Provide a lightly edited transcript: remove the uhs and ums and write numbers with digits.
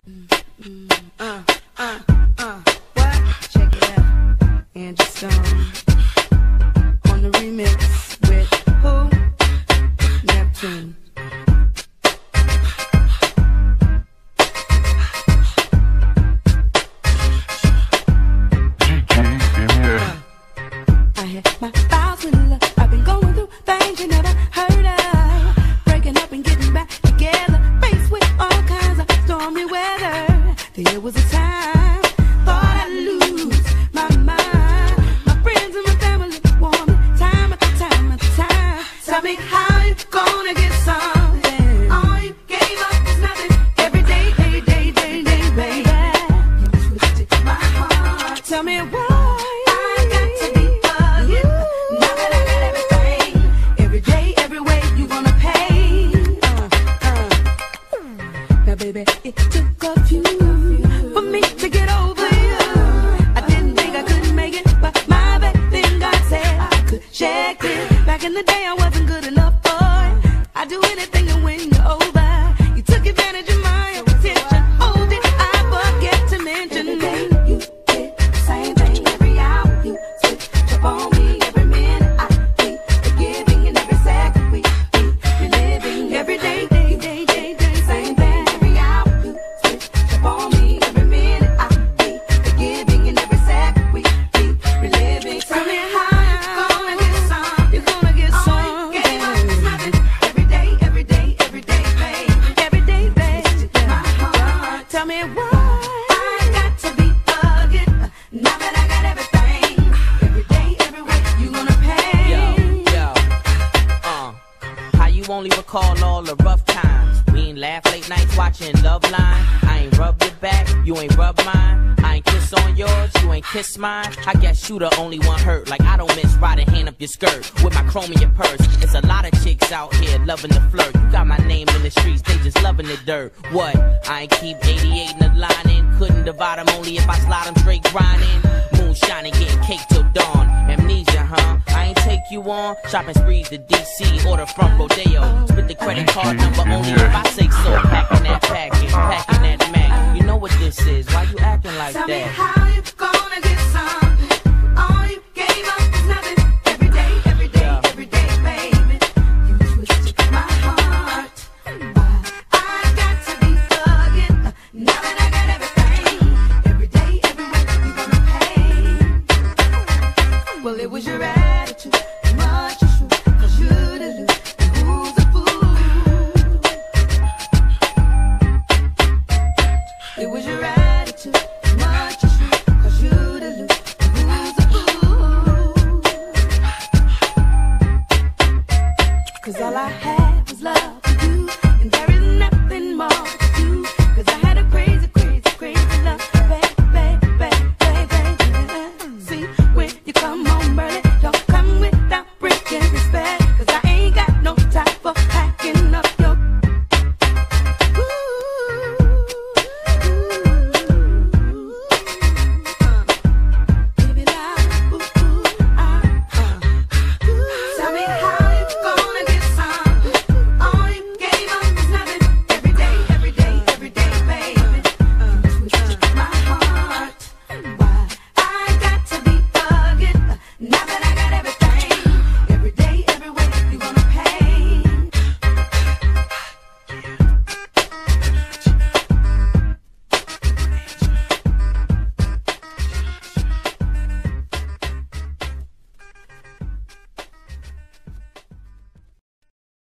What? Check it out. Angie Stone on the remix with who? Neptune. I had my files with love. I've been going through things you never heard of. Breaking up and getting back together. Faced with all kinds of stormy weather. There was a time thought I'd lose my mind. My friends and my family want me time after time after time. Tell me how you gonna get something. All you gave up is nothing. Every day, baby. You twisted my heart. Tell me why. Baby, it took a few for me to get over you. I didn't think I could make it, but my bad thing God said I could check it. Back in the day I wasn't good enough for it. I'd do anything to win you over. You took advantage of my attention. Oh, did I forget to mention that you did the same thing every hour. You switch up on me every minute. I be forgiving and every second we be reliving every day. Same thing. On me every minute, I be forgiving, and every second we be reliving. Tell me how you gonna get some. You're gonna get some. Gave up is nothing. Every day, babe. Every day, babe. My heart. Tell me why I got to be again. Now that I got everything. Every day, every way, you gonna pay. How you only recall all the rough times? We ain't laugh late nights watching Love Line. I ain't rubbed your back, you ain't rubbed mine. I ain't kiss on yours, you ain't kiss mine. I guess you the only one hurt. Like I don't miss riding hand up your skirt with my chrome in your purse. It's a lot of chicks out here loving the flirt. You got my name in the streets, they just loving the dirt. What? I ain't keep 88 in the line in. Couldn't divide them only if I slide them straight grinding. Moonshine and getting cake till dawn. Amnesia, huh? I ain't take you on shopping sprees to DC, order from Rodeo. Split the credit card number only if I say so. Packing that package, packing that Mac. You know what this is, why you acting like Tell that? Me how you